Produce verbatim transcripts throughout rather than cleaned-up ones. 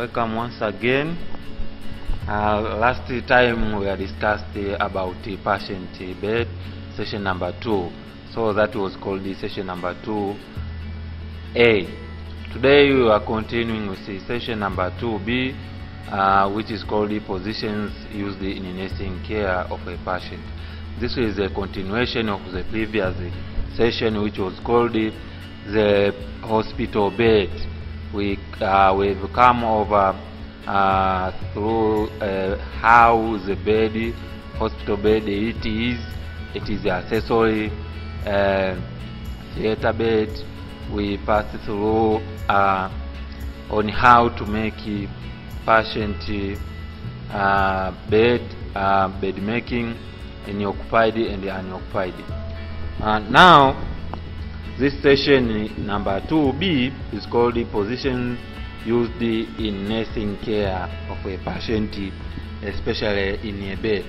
welcome once again. Uh, last time we had discussed uh, about the patient uh, bed, session number two. So that was called the session number two A. Today we are continuing with the session number two B, uh, which is called the positions used in nursing care of a patient. This is a continuation of the previous session, which was called the, the hospital bed. We uh, we've come over uh, through uh, how the bed, hospital bed, it is. It is the accessory uh, theater bed. We passed through uh, on how to make a patient uh, bed, uh, bed making in occupied and unoccupied. Uh, now, this session number two B is called the position used in nursing care of a patient, especially in a bed.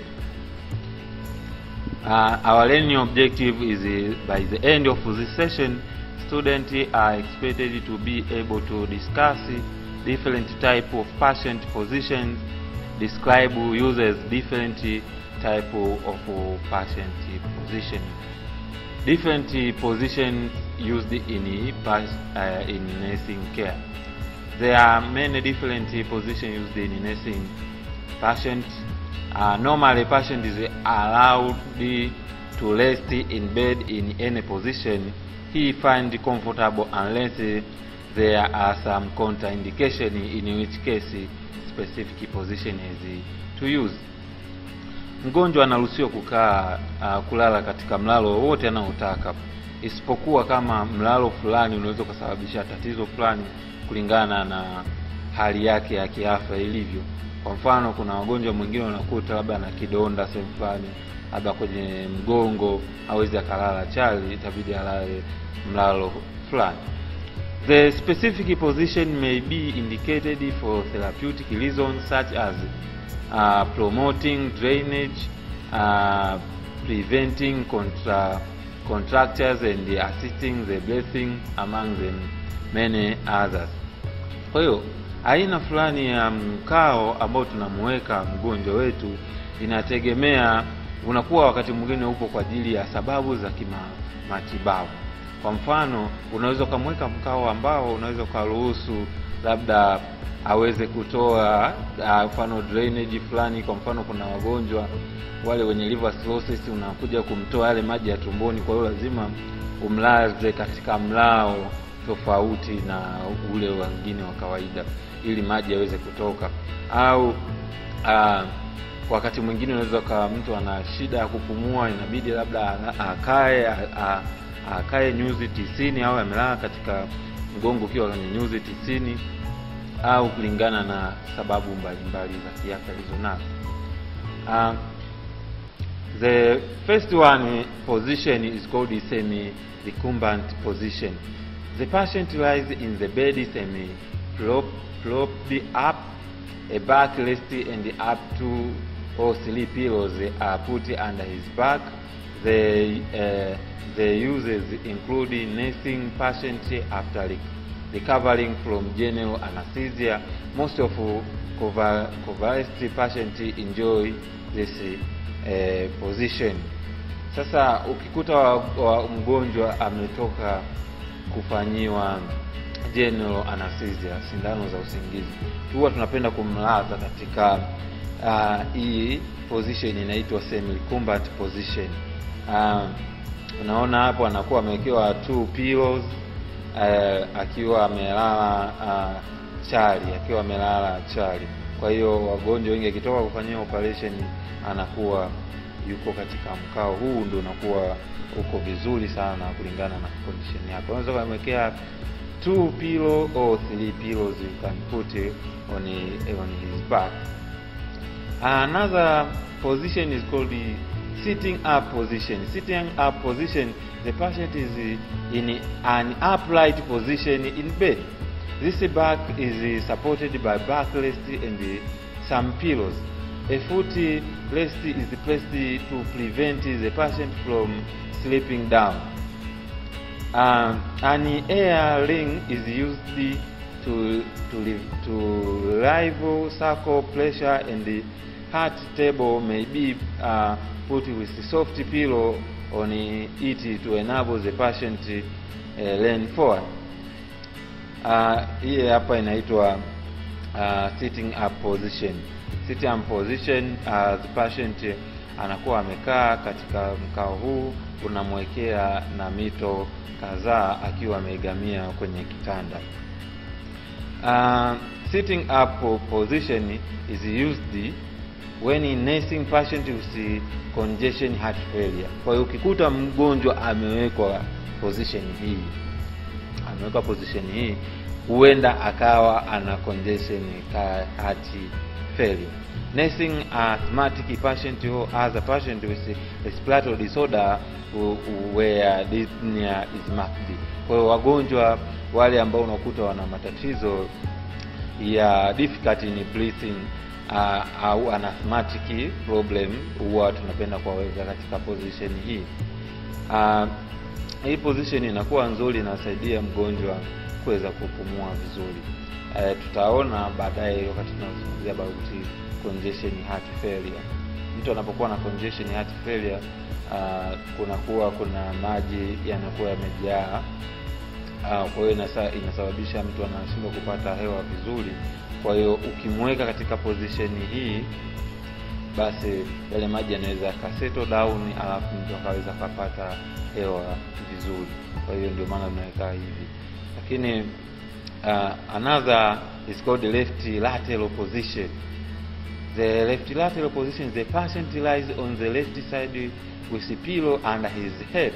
Uh, our learning objective is uh, by the end of this session, students are expected to be able to discuss different type of patient positions, describe uses different type of patient position. Different positions used in uh, in nursing care. There are many different positions used in nursing patients. Uh, normally, patient is allowed to rest in bed in any position he finds comfortable, unless there are some contraindication, in which case specific position is to use. Mgonjwa anaruhusiwa kukaa uh, kulala katika mlalo wote anaotaka, isipokuwa kama mlalo fulani unaweza kusababisha tatizo fulani kulingana na hali yake ya kiafya ilivyo. Kwa mfano, kuna wagonjwa mwingine wanakuta labda na kidonda sehemu fulani, labda kwenye mgongo, hawezi akalala chali, itabidi alale mlalo fulani. The specific position may be indicated for therapeutic reasons such as Uh, promoting drainage, uh, preventing contra contractures, and assisting the breathing, among them many others. Kwa hiyo aina fulani ya mkao ambao tunamweka mgonjwa wetu inategemea, unakuwa wakati mwingine upo kwa ajili ya sababu za kimatibabu. Kwa mfano, unaweza kumweka mkao ambao unaweza kuruhusu labda aweze kutoa mfano uh, drainage fulani. Kwa mfano, kuna wagonjwa wale wenye liver cirrhosis, unakuja kumtoa yale maji ya tumboni, kwa hiyo lazima umlaze katika mlao tofauti na ule wengine wa kawaida ili maji yaweze kutoka. Au uh, wakati mwingine unaweza kama mtu ana shida ya kupumua, inabidi labda akae akae nyuzi tisini au amelala katika mgongo ukiwa kwenye nyuzi tisini, au kulingana na sababu mbalimbali za kiafya alizonazo. Uh, the first one position is called the semi-recumbent position. The patient lies in the bed semi-propped up, a back rest and up two or three pillows are put under his back. The, uh, the uses include nursing patient after recovering from general anesthesia. Most of convalescent patients enjoy this uh, position. Sasa ukikuta wa, wa mgonjwa ametoka kufanyiwa general anesthesia, sindano za usingizi, huwa tunapenda kumlaza katika uh, hii position inaitwa semi-recumbent position. Uh, unaona hapo anakuwa amewekewa two pillows, Uh, akiwa amelala uh, chali, akiwa amelala chali. Kwa hiyo wagonjwa wengi akitoka kufanyia operation anakuwa yuko katika mkao huu, ndio unakuwa uko vizuri sana kulingana na condition yake. Unaweza kumwekea two pillow or three pillows you can put on a, on his back. Another position is called the sitting up position. Sitting up position, the patient is in an upright position in bed. This back is supported by backrest and some pillows. A foot rest is placed to prevent the patient from slipping down. Um, an air ring is used to to live, to relieve sacral pressure, and the heart table may be uh, put with the soft pillow on it to enable the patient uh, lean forward. Uh, hii hapa inaitwa uh, sitting up position. Sitting up position, uh, the patient anakuwa amekaa katika mkao huu, unamwekea na mito kadhaa akiwa ameegamia kwenye kitanda. Uh, sitting up position is used when in nursing patient with congestion heart failure. Kwa hiyo ukikuta mgonjwa amewekwa position hii, amewekwa position hii, huenda akawa ana congestion heart failure. Nursing asthmatic patient or other patient with respiratory disorder where dyspnea is marked. Kwa hiyo wagonjwa wale ambao unakuta wana matatizo ya difficulty in breathing uh, au an asthmatic problem, huwa tunapenda kuwaweka katika position hii. Uh, hii position inakuwa nzuri, inasaidia mgonjwa kuweza kupumua vizuri. Uh, tutaona baadaye wakati tunazungumzia about congestion heart failure. Mtu anapokuwa na congestion heart failure, uh, kuna kuwa kuna maji yanakuwa yamejaa. Uh, kwa hiyo inasababisha mtu anashindwa kupata hewa vizuri. Kwa hiyo ukimweka katika position hii, basi yale maji yanaweza kasettle down, alafu mtu akaweza kupata hewa vizuri. Kwa hiyo ndio maana tunaweka hivi. Lakini uh, another is called the left lateral position. The left lateral position, the patient lies on the left side with a pillow under his head.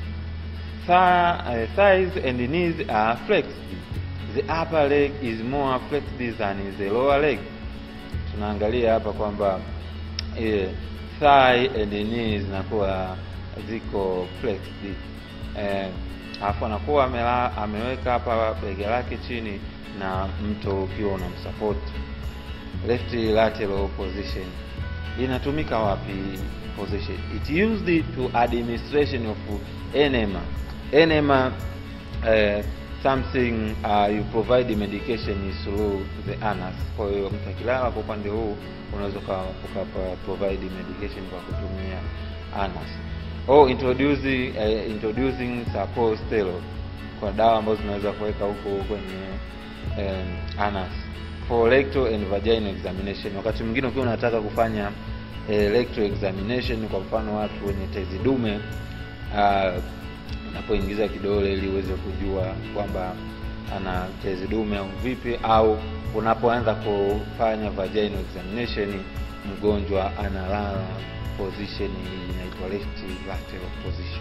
Th- thighs and knees are flexed. The upper leg is more flexed than the lower leg. Tunaangalia hapa kwamba eh, thigh and knees nakuwa ziko flexed. Eh, hapo anakuwa ameweka hapa bega lake chini na mto ukiwa unamsupport. Left lateral position inatumika wapi position? It used to administration of enema. Enema, uh, something uh, you provide medication is through the anus. Kwa hiyo mtakilala kwa upande huu unaweza uka provide medication kwa kutumia anus. Or introducing uh, introducing suppository, kwa dawa ambazo tunaweza kuweka huko kwenye um, anus. For rectal and vaginal examination, wakati mwingine ukiwa unataka kufanya uh, rectal examination, kwa mfano watu wenye tezi dume, uh, unapoingiza kidole ili uweze kujua kwamba ana tezi dume au vipi, au unapoanza kufanya vaginal examination, mgonjwa analala position hii inaitwa left lateral position.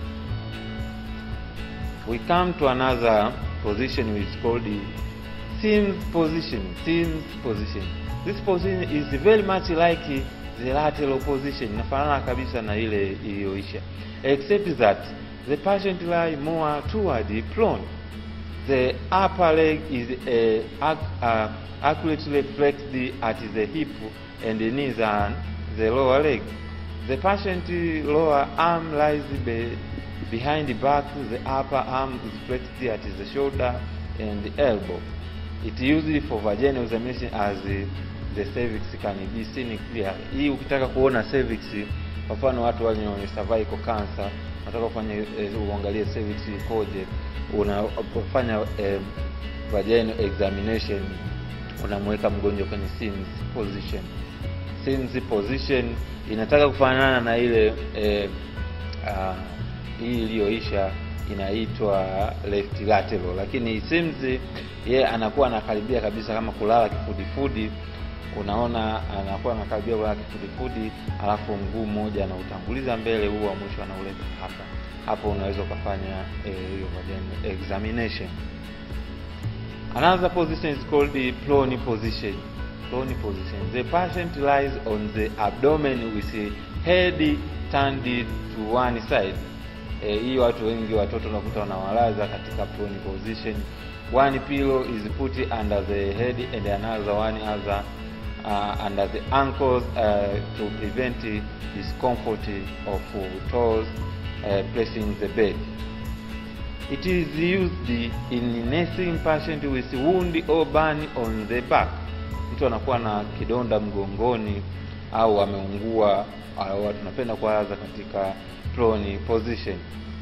We come to another position which is called the Sims position. Sims position. This position is very much like the lateral position. Inafanana kabisa na ile iliyoisha, except that the patient lie more toward the prone. The upper leg is uh, uh, accurately flexed at the hip and the knees and the lower leg. The patient lower arm lies be behind the back. The upper arm is flexed at the shoulder and the elbow. It used for vaginal examination as the, the cervix can be seen clear. Hii ukitaka kuona cervix, kwa mfano watu wale wenye cervical cancer, unataka kufanya eh, uangalie cervix ikoje, unafanya eh, vaginal examination, unamweka mgonjwa kwenye Sims position. Sims position inataka kufanana na ile eh, uh, hii iliyoisha inaitwa left lateral, lakini Sims yeye anakuwa anakaribia kabisa kama kulala kifudifudi. Unaona anakuwa anakaribia kulala kifudifudi, alafu mguu mmoja anautanguliza mbele, huu wa mwisho anauleta hapa. Hapo unaweza kufanya hiyo eh, vaginal examination. Another position is called the prone position. Prone position. The patient lies on the abdomen with the head turned to one side. Eh, hii watu wengi watoto unakuta wanawalaza katika prone position. One pillow is put under the head and another one other uh, under the ankles uh, to prevent discomfort of toes uh, pressing the bed. It is used in nursing patient with wound or burn on the back. Mtu anakuwa na kidonda mgongoni au ameungua, au tunapenda kuanza katika prone position.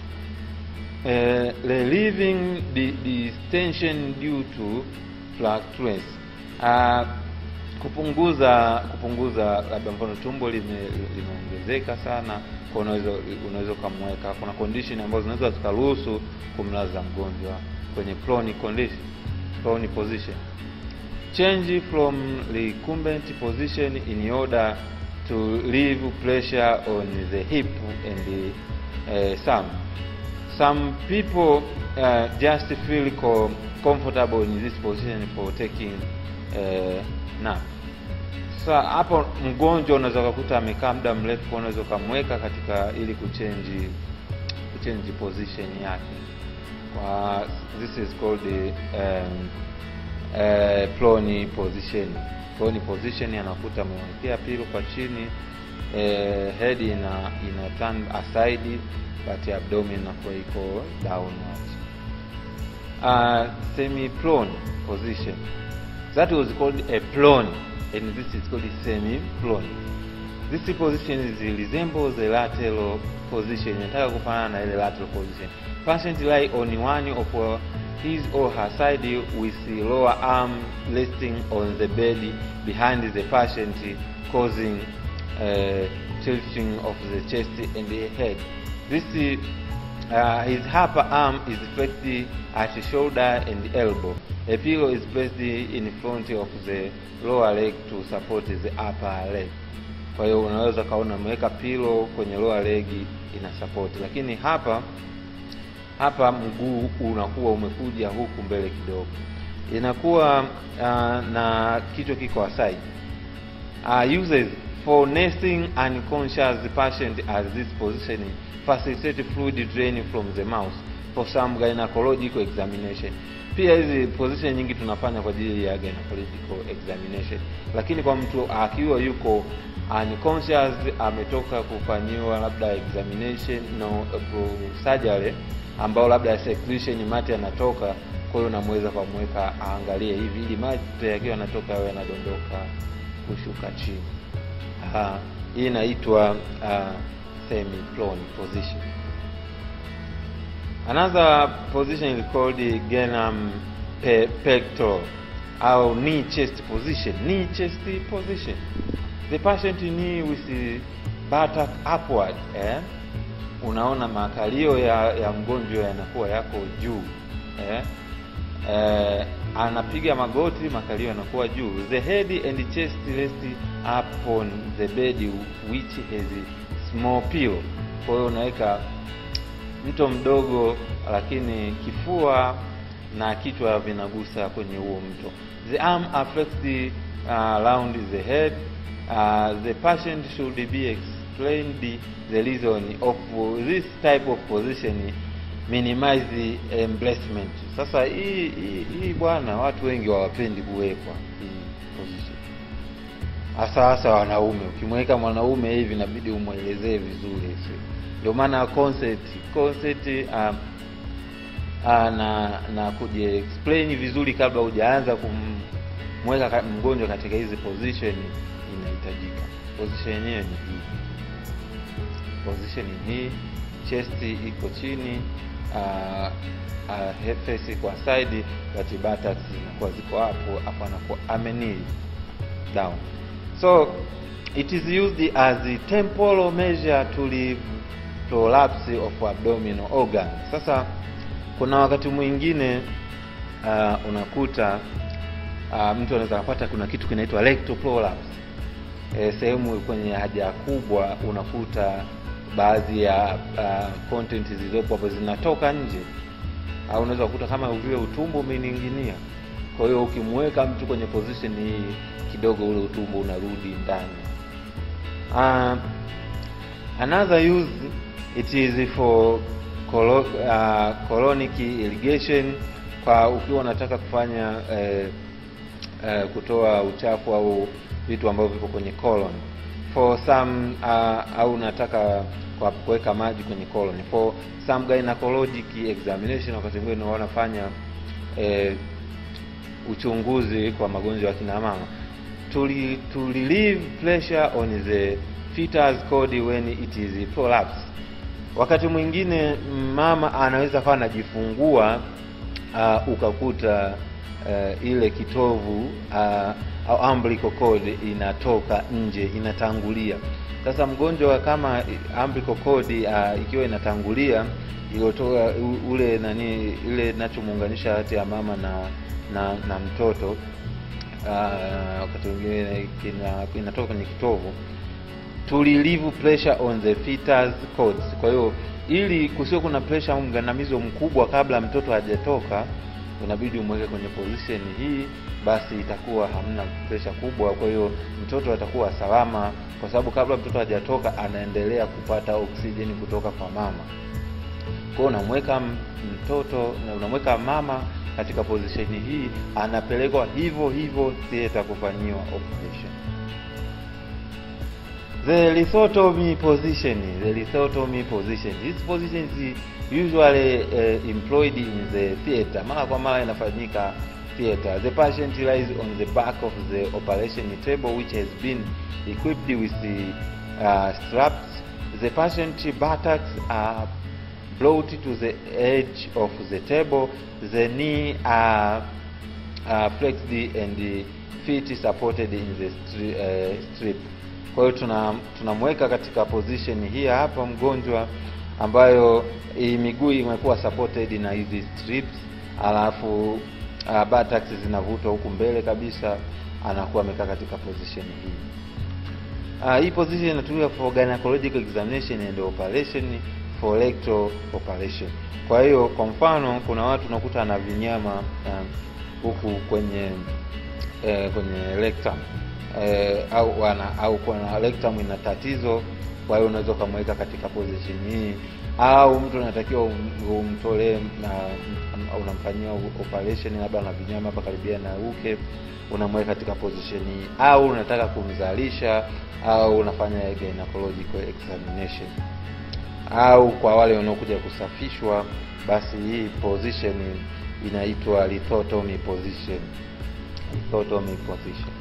Uh, relieving the distension due to fluctuations. Uh, kupunguza kupunguza labda mfano tumbo limeongezeka sana, kwa unaweza unaweza kumweka. Kuna condition ambazo zinaweza zikaruhusu kumlaza mgonjwa kwenye prone condition, prone position. Change from recumbent position in order to relieve pressure on the hip and the uh, some some people uh, just feel co comfortable in this position for taking uh, nap. Sasa hapo mgonjwa unaweza kukuta amekaa muda mrefu, unaweza kumweka katika ili kuchange kuchange position yake. Kwa this is called the um, uh, prone position. Prone position anakuta amewekea pilo kwa chini, uh, head ina ina turn aside but abdomen inakuwa iko downward. Uh, semi prone position, that was called a prone, and this is called a semi prone. This position is resembles the lateral position. Inataka kufanana na ile lateral position. Patient lie on one of his or her side with the lower arm resting on the belly behind the patient, causing uh, tilting of the chest and the head. This uh, his upper arm is flexed at the shoulder and elbow. A pillow is placed in front of the lower leg to support the upper leg. Kwa hiyo unaweza kaona umeweka pillow kwenye lower leg ina support, lakini hapa hapa mguu unakuwa umekuja huku mbele kidogo, inakuwa uh, na kichwa kiko aside. Uh, uses for nursing unconscious patient as this position facilitate fluid drain from the mouth for some gynecological examination. Pia hizi position nyingi tunafanya kwa ajili ya gynecological examination, lakini kwa mtu akiwa yuko unconscious, ametoka kufanyiwa labda examination no surgery ambao labda secretion mate yanatoka, kwa hiyo unamweza kumweka aangalie hivi ili mate yakiwa yanatoka yawe yanadondoka kushuka chini. Ah, hii inaitwa uh, semi prone position. Another position is called the Gernam pectoral or knee chest position. Knee chest position. The patient knee with the buttock upward, eh? Unaona makalio ya, ya mgonjwa yanakuwa yako juu, eh? Eh, anapiga magoti, makalio yanakuwa juu. The head and the chest rest upon the bed which has a small pillow. Kwa hiyo unaweka mto mdogo, lakini kifua na kichwa vinagusa kwenye huo mto. The arm affects the uh, around the head. Uh, the patient should be explained the, the reason of this type of position, minimize the embarrassment. Sasa hii hii, hii bwana watu wengi hawapendi kuwekwa hii position, hasa hasa wanaume. Ukimweka mwanaume hivi inabidi umuelezee vizuri, ndio maana concept concept um, uh, na na kuji explain vizuri kabla hujaanza kumweka mgonjwa katika hizi position inahitajika. Position yenyewe ni hii, position ni hii, chest iko chini, uh, uh, head face kwa side, but buttocks zinakuwa ziko hapo hapo, anakuwa amenii down. So it is used as a temporal measure to relieve prolapse of abdominal organ. Sasa kuna wakati mwingine uh, unakuta uh, mtu anaweza kupata kuna kitu kinaitwa rectal prolapse. E, sehemu kwenye haja kubwa unakuta baadhi ya uh, content zilizopo hapo zinatoka nje, au unaweza kukuta kama vile utumbo umeninginia. Kwa hiyo ukimweka mtu kwenye position hii kidogo, ule utumbo unarudi ndani. Uh, another use, it is for colo, uh, colonic irrigation, kwa ukiwa unataka kufanya uh, uh, kutoa uchafu au vitu ambavyo vipo kwenye colon. for some uh, au nataka kwa kuweka maji kwenye colon. For some gynecologic examination, wakati mwingine wanafanya eh, uchunguzi kwa magonjwa ya kina mama, to, to relieve pressure on the fetus cord when it is prolapse. Wakati mwingine mama anaweza kuwa anajifungua uh, ukakuta uh, ile kitovu uh, au umbilical cord inatoka nje, inatangulia. Sasa mgonjwa kama umbilical cord uh, ikiwa inatangulia, iliyotoa ule nani ile inachomuunganisha kati ya mama na na, na mtoto uh, wakati mwingine inatoka kwenye kitovu, to relieve pressure on the fetus cords. Kwa hiyo ili kusio kuna pressure au mgandamizo mkubwa kabla mtoto hajatoka, unabidi umweke kwenye position hii, basi itakuwa hamna pressure kubwa. Kwa hiyo mtoto atakuwa salama, kwa sababu kabla mtoto hajatoka anaendelea kupata oksijeni kutoka kwa mama. Kwa hiyo unamweka mtoto na unamweka mama katika position hii, anapelekwa hivyo hivyo theater kufanyiwa operation. The lithotomy position, the lithotomy position. This position is usually uh, employed in the theater. Mara kwa mara inafanyika theater. The patient lies on the back of the operation table, which has been equipped with the uh, straps. The patient buttocks are brought to the edge of the table. The knee are uh, flexed and the feet supported in the stri uh, strip. Kwa hiyo tuna tunamweka katika position hii hapa mgonjwa, ambayo miguu imekuwa supported na hizi strips, alafu uh, buttocks zinavutwa huku mbele kabisa, anakuwa amekaa katika position hii. Uh, hii position inatumika for gynecological examination and operation, for rectal operation. Kwa hiyo kwa mfano kuna watu unakuta na vinyama huku uh, kwenye uh, kwenye rectum eh, au wana au kuna rectum ina tatizo, kwa hiyo unaweza kumweka katika position hii, au mtu anatakiwa umtolee na unamfanyia operation labda na vinyama hapa karibia na uke, unamweka katika position hii, au unataka kumzalisha, au unafanya gynecological examination, au kwa wale wanaokuja kusafishwa, basi hii position inaitwa lithotomy position. Lithotomy position.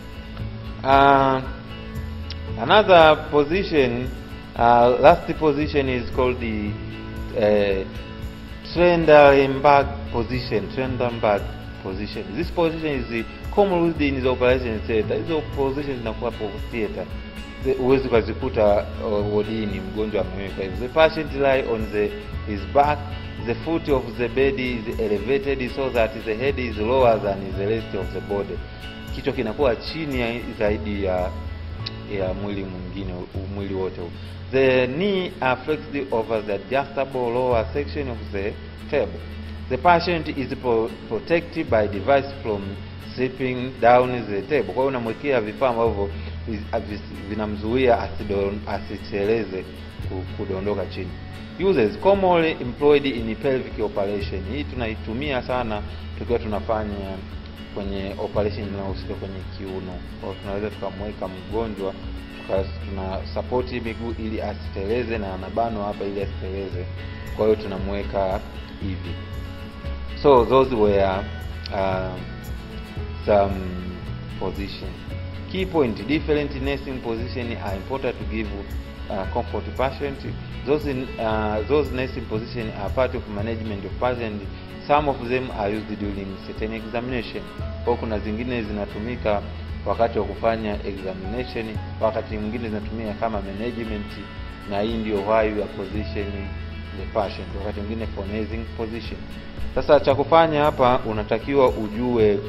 Uh, another position, uh, last position is called the uh, Trendelenburg position. Trendelenburg position. This position is the common used in the operation theater. Hizo positions zinakuwa for theater. Uwezi kuzikuta wodini mgonjwa ameweka hivi. The patient lie on the his back. The foot of the bed is elevated so that the head is lower than the rest of the body. Kichwa kinakuwa chini zaidi ya ya mwili mwingine, mwili wote. The knee are flexed over the adjustable lower section of the table. The patient is pro protected by device from slipping down the table. Kwa hiyo unamwekea vifaa ambavyo vinamzuia asiteleze kudondoka chini. Uses commonly employed in pelvic operation. Hii tunaitumia sana tukiwa tunafanya kwenye operation inayohusika kwenye kiuno. Kwa tunaweza tukamweka mgonjwa, tuna support miguu ili asiteleze na anabano hapa ili asiteleze. Kwa hiyo tunamweka hivi. So those were uh, some position. Key point: different nursing position are important to give uh, comfort to patient. Those in, uh, those nursing position are part of management of patient. Some of them are used during certain examination. Kwa kuna zingine zinatumika wakati wa kufanya examination, wakati mwingine zinatumika kama management, na hii ndio why ya position the patient, wakati mwingine for nursing position. Sasa cha kufanya hapa, unatakiwa ujue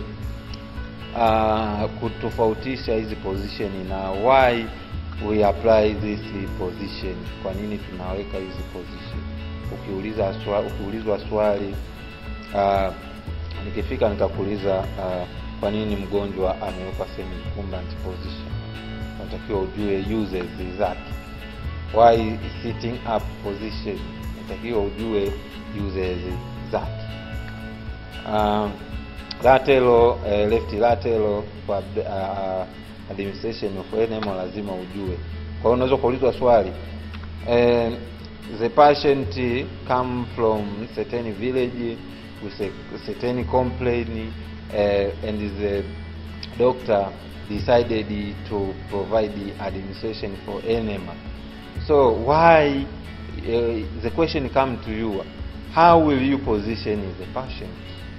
uh, kutofautisha hizi position na why we apply this position, kwa nini tunaweka hizi position. Ukiuliza swali, ukiulizwa swali uh, nikifika nikakuuliza uh, kwa nini mgonjwa ameweka semi-recumbent position, unatakiwa ujue uses zake. Why sitting up position, unatakiwa ujue uses zake. Uh, lateral, uh, left lateral kwa uh, administration of enema lazima ujue. Kwa hiyo unaweza kuulizwa swali, uh, the patient come from certain village with a certain complaint, uh, and the doctor decided to provide the administration for enema. So why, uh, the question come to you, how will you position the patient?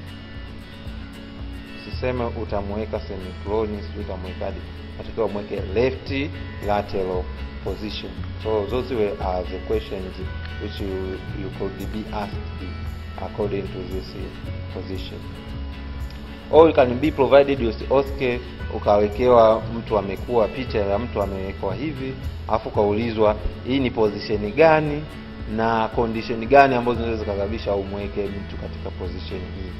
Siseme utamweka semi-prone, utamwekaje, unatakiwa mweke left lateral position. So those were uh, the questions which you, you could be asked according to this uh, position. Or you can be provided with oske, ukawekewa mtu amekuwa, picha ya mtu amewekwa hivi, afu kaulizwa hii ni position gani na condition gani ambazo zinaweza kusababisha au mweke mtu katika position hii.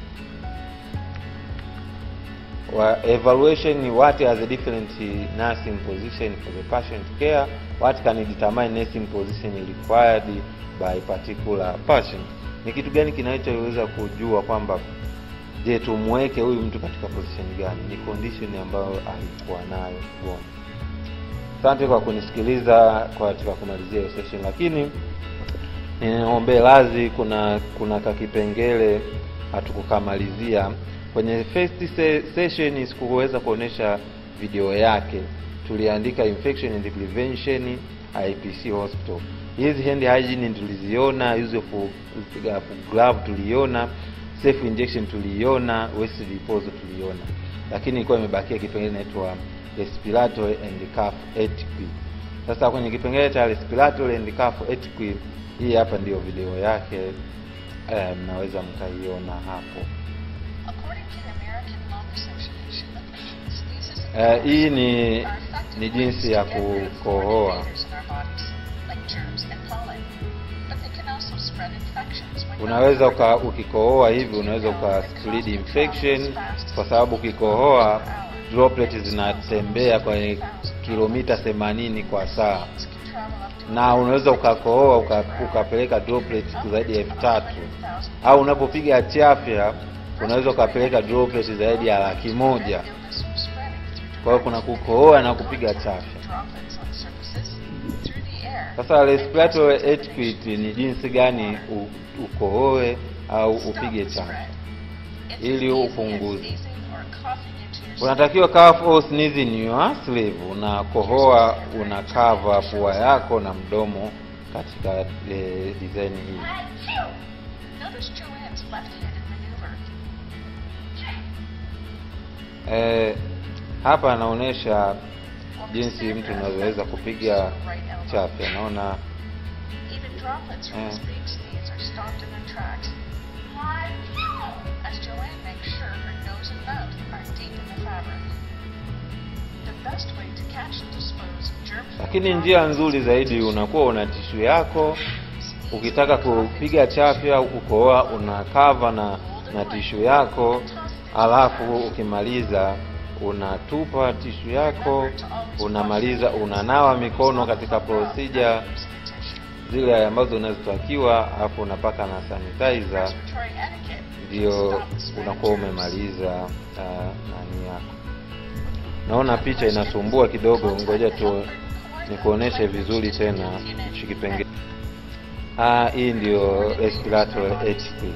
Wa evaluation, what are the different nursing position for the patient care, what can determine nursing position required by particular patient. Ni kitu gani kinachoweza kujua kwamba je tumweke huyu mtu katika position gani, ni condition ambayo alikuwa nayo mgonjwa. Asante kwa kunisikiliza kwa katika kumalizia hiyo session, lakini niombe lazi, kuna kuna kakipengele hatukukamalizia kwenye first session. Sikuweza kuonesha video yake. Tuliandika infection and prevention I P C hospital. Hizi hand hygiene tuliziona, use of glove tuliona, safe injection tuliona, waste disposal tuliona, lakini ilikuwa imebakia kipengele inaitwa respiratory and cough etiquette. Sasa kwenye kipengele cha respiratory and cough etiquette, hii hapa ndio video yake, mnaweza um, mkaiona hapo. Uh, hii ni ni jinsi ya kukohoa. Unaweza uka, ukikohoa hivi unaweza uka spread infection, kwa sababu ukikohoa droplets zinatembea kwa kilomita themanini kwa saa, na unaweza ukakohoa ukapeleka droplets zaidi ya elfu tatu, au unapopiga chafya unaweza ukapeleka droplets zaidi ya laki moja. Kwa hiyo kuna kukohoa na kupiga chafya. Sasa respiratory etiquette ni jinsi gani ukohoe au upige chafya ili upunguze. Unatakiwa cough or sneeze in your sleeve, unakohoa una cover pua yako na mdomo katika e, design hii. Eh, hapa anaonesha jinsi mtu anaweza kupiga chafya. Naona eh. Lakini njia nzuri zaidi, unakuwa una tishu yako, ukitaka kupiga chafya au kukohoa una cover na na tishu yako, alafu ukimaliza unatupa tishu yako, unamaliza unanawa mikono katika procedure zile ambazo unazotakiwa, alafu unapaka na sanitizer, ndio unakuwa umemaliza uh, nani yako. Naona picha inasumbua kidogo, ngoja tu nikuoneshe vizuri tena shikipengele. Ah, hii ndio respiratory etiquette.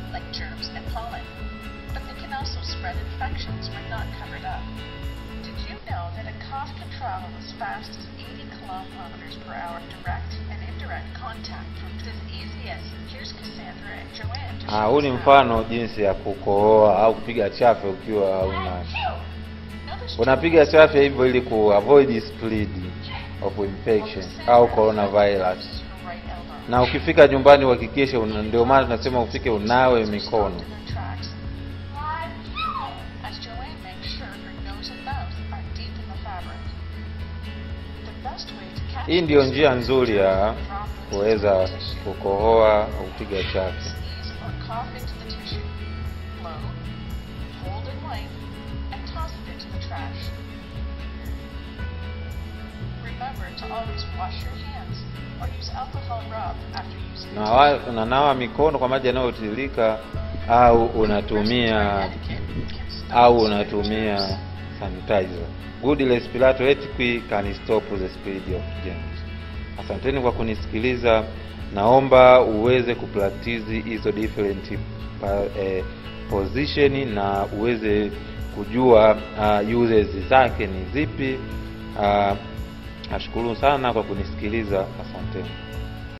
Ah, huu ni mfano jinsi ya kukohoa au kupiga chafya ukiwa una unapiga chafya hivyo ili ku avoid spread of infection au coronavirus. Na ukifika nyumbani uhakikishe, ndio maana tunasema ufike unawe mikono. Hii ndio njia nzuri ya kuweza kukohoa au kupiga chafya. Na unanawa mikono kwa maji yanayotiririka au unatumia au unatumia sanitizer. Good respiratory etiquette can stop the spread of germs. Asanteni kwa kunisikiliza. Naomba uweze kupractice hizo different eh, position na uweze kujua uh, uses zake ni zipi. Uh, nashukuru sana kwa kunisikiliza. Asanteni.